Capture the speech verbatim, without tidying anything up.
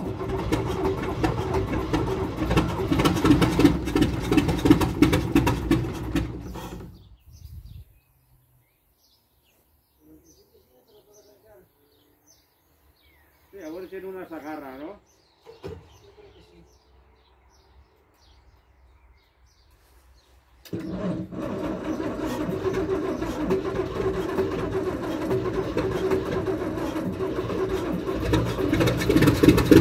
Sí, ahora tiene una sagarra, ¿no? Yo creo que sí.